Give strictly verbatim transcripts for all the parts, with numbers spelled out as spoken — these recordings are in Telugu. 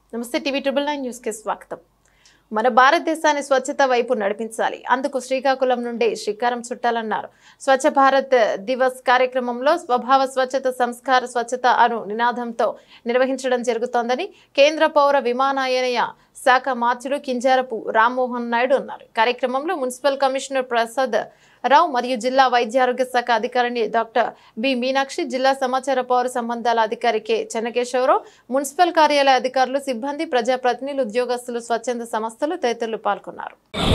నమస్తే టీవీ ట్రిబుల్ నైన్ న్యూస్ కి స్వాగతం. మన భారతదేశాన్ని స్వచ్ఛత వైపు నడిపించాలి, అందుకు శ్రీకాకుళం నుండి శ్రీకారం చుట్టాలన్నారు. స్వచ్ఛ భారత్ దివస్ కార్యక్రమంలో స్వభావ స్వచ్ఛత సంస్కార స్వచ్ఛత అను నినాదంతో నిర్వహించడం జరుగుతోందని కేంద్ర పౌర విమానయాన శాఖ మార్చులు కింజారపు రామ్మోహన్ నాయుడు అన్నారు. కార్యక్రమంలో మున్సిపల్ కమిషనర్ ప్రసాద్ రావు మరియు జిల్లా వైద్య ఆరోగ్య శాఖ అధికారిని డాక్టర్ బి మీనాక్షి, జిల్లా సమాచార పౌర సంబంధాల అధికారి కె చెన్నకేశవరావు, మున్సిపల్ కార్యాలయ అధికారులు, సిబ్బంది, ప్రజాప్రతినిధులు, ఉద్యోగస్తులు, స్వచ్ఛంద సంస్థలు తదితరులు పాల్గొన్నారు.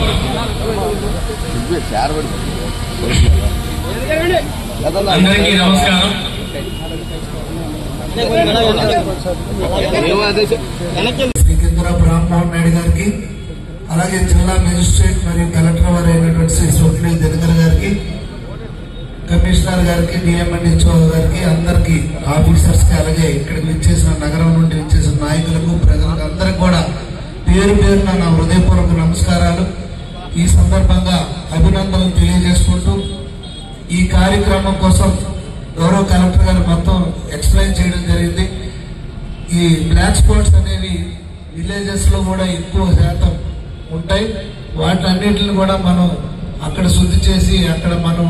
రామ్మోహన్ నాయుడు గారికి, అలాగే జిల్లా మెజిస్ట్రేట్ మరియు కలెక్టర్ వారు అయినటువంటి శ్రీ సోట్లి దినకర్ గారికి, కమిషనర్ గారికి, డిఎంఎన్హెచ్ఓ గారికి, అందరికి ఆఫీసర్స్ కి, అలాగే ఇక్కడికి విచ్చేసిన నగరం నుండి విచ్చేసిన నాయకులకు, ప్రజలకు అందరికి కూడా పేరు పేరున నా హృదయపూర్వక నమస్కారాలు. ఈ సందర్భంగా అభినందనలు తెలియజేసుకుంటూ ఈ కార్యక్రమం కోసం గౌరవ కలెక్టర్ గారు మొత్తం ఎక్స్ప్లెయిన్ చేయడం జరిగింది. ఈ బ్లాక్ స్పాట్స్ అనేవి విలేజెస్ లో కూడా ఎక్కువ శాతం ఉంటాయి. వాటన్నిటిని కూడా మనం అక్కడ శుద్ధి చేసి అక్కడ మనం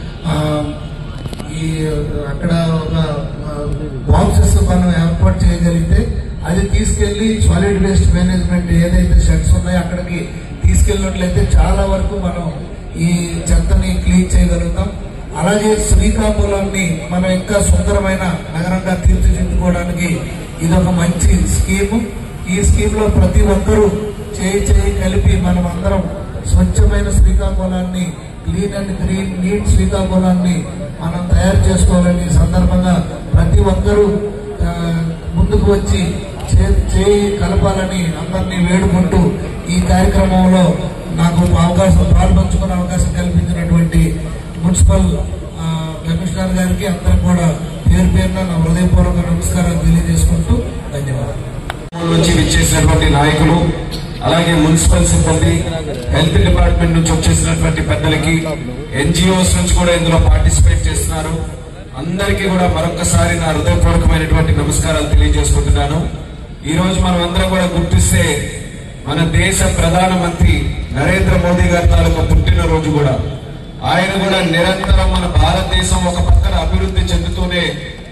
ఈ అక్కడ ఒక బాక్సెస్ మనం ఏర్పాటు చేయగలిగితే అది తీసుకెళ్లి సాలిడ్ వేస్ట్ మేనేజ్మెంట్ ఏదైతే షెడ్స్ ఉన్నాయో అక్కడికి తీసుకెళ్ళినట్లయితే చాలా వరకు మనం ఈ చెత్తని క్లీన్ చేయగలుగుతాం. అలాగే శ్రీకాకుళాన్ని మనం ఇంకా సుందరమైన నగరంగా తీర్చిదిద్దుకోవడానికి ఇది ఒక మంచి స్కీము. ఈ స్కీమ్ లో ప్రతి ఒక్కరూ చేయి చేయి కలిపి మనం అందరం స్వచ్ఛమైన శ్రీకాకుళాన్ని, క్లీన్ అండ్ గ్రీన్ నీట్ శ్రీకాకుళాన్ని మనం తయారు చేసుకోవాలని సందర్భంగా ప్రతి ఒక్కరూ ముందుకు వచ్చి చేయి కలపాలని అందరినీ వేడుకుంటూ ఈ కార్యక్రమంలో నాకు అవకాశం పాల్పంచుకునే అవకాశం కల్పించినటువంటి మున్సిపల్ కమిషనర్ గారికి అందరికి కూడా పేరు పేరున నా హృదయపూర్వక నమస్కారాలు తెలియజేసుకుంటూ ధన్యవాదాలు. నుంచి విచ్చేసినటువంటి నాయకులు, అలాగే మున్సిపల్ సిబ్బంది, హెల్త్ డిపార్ట్మెంట్ నుంచి వచ్చేసినటువంటి పెద్దలకి, ఎన్జిఓస్ నుంచి కూడా ఇందులో పార్టిసిపేట్ చేస్తున్నారు. అందరికీ కూడా మరొకసారి నా హృదయపూర్వకమైనటువంటి నమస్కారాలు తెలియజేసుకుంటున్నాను. ఈ రోజు మనం అందరం కూడా గుర్తిస్తే మన దేశ ప్రధానమంత్రి నరేంద్ర మోదీ గారి తాలూకు పుట్టినరోజు కూడా. ఆయన కూడా నిరంతరం మన భారతదేశం ఒక పక్కన అభివృద్ధి చెందుతూనే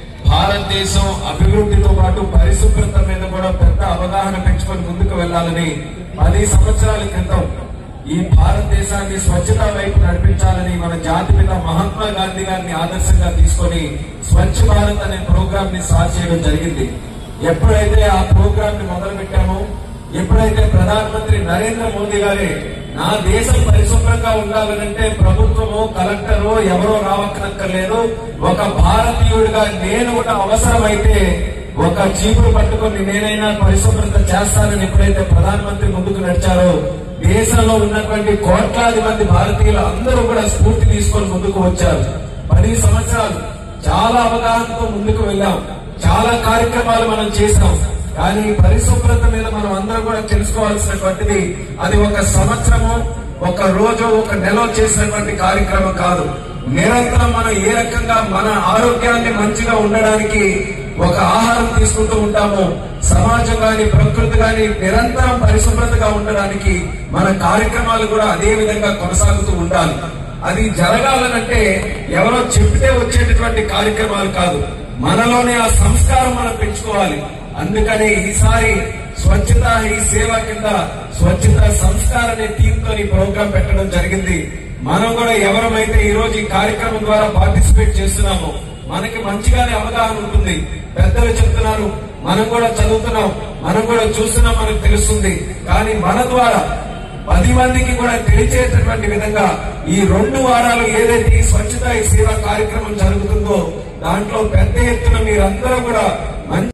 భారతదేశం అభివృద్ధితో పాటు పరిశుభ్రత మీద కూడా పెద్ద అవగాహన పెంచుకొని ముందుకు వెళ్లాలని పది సంవత్సరాల క్రితం ఈ భారతదేశాన్ని స్వచ్ఛత వైపు నడిపించాలని మన జాతిపిత మహాత్మా గాంధీ గారిని ఆదర్శంగా తీసుకొని స్వచ్ఛ భారత్ అనే ప్రోగ్రామ్ ని స్టార్ట్ చేయడం జరిగింది. ఎప్పుడైతే ఆ ప్రోగ్రామ్ ని మొదలు పెట్టామో, ఎప్పుడైతే ప్రధానమంత్రి నరేంద్ర మోదీ గారే నా దేశం పరిశుభ్రంగా ఉండాలనంటే ప్రభుత్వము, కలెక్టరు ఎవరో రావక్కర్లేదు, ఒక భారతీయుడిగా నేను కూడా అవసరమైతే ఒక చీపురు పట్టుకొని నేనైనా పరిశుభ్రత చేస్తానని ఎప్పుడైతే ప్రధానమంత్రి ముందుకు నడిచారో, దేశంలో ఉన్నటువంటి కోట్లాది మంది భారతీయులు అందరూ కూడా స్ఫూర్తి తీసుకొని ముందుకు వచ్చారు. పది సంవత్సరాలు చాలా అవగాహనతో ముందుకు వెళ్ళాం, చాలా కార్యక్రమాలు మనం చేశాం. కానీ పరిశుభ్రత మీద మనం అందరం కూడా తెలుసుకోవాల్సినటువంటిది అది ఒక సంవత్సరము, ఒక రోజు, ఒక నెల చేసినటువంటి కార్యక్రమం కాదు. నిరంతరం మనం ఏ రకంగా మన ఆరోగ్యాన్ని మంచిగా ఉండడానికి ఒక ఆహారం తీసుకుంటూ ఉంటామో, సమాజం గాని ప్రకృతి గాని నిరంతరం పరిశుభ్రతగా ఉండడానికి మన కార్యక్రమాలు కూడా అదే విధంగా కొనసాగుతూ ఉండాలి. అది జరగాలనంటే ఎవరో చెప్తే వచ్చేటటువంటి కార్యక్రమాలు కాదు, మనలోనే ఆ సంస్కారం మనం పెంచుకోవాలి. అందుకని ఈసారి స్వచ్ఛత ఈ సేవ కింద స్వచ్ఛత సంస్కార అనే థీమ్ తో ఈ ప్రోగ్రాం పెట్టడం జరిగింది. మనం కూడా ఎవరమైతే ఈ రోజు ఈ కార్యక్రమం ద్వారా పార్టిసిపేట్ చేస్తున్నామో మనకి మంచిగానే అవగాహన ఉంటుంది. పెద్దలు చెప్తున్నారు, మనం కూడా చదువుతున్నాం, మనం కూడా చూస్తున్నాం, మనకు తెలుస్తుంది. కానీ మన ద్వారా పది మందికి కూడా తెలిసేటటువంటి విధంగా ఈ రెండు వారాలు ఏదైతే ఈ స్వచ్ఛత ఈ సేవ కార్యక్రమం జరుగుతుందో దాంట్లో పెద్ద ఎత్తున మీరందరూ కూడా మంచి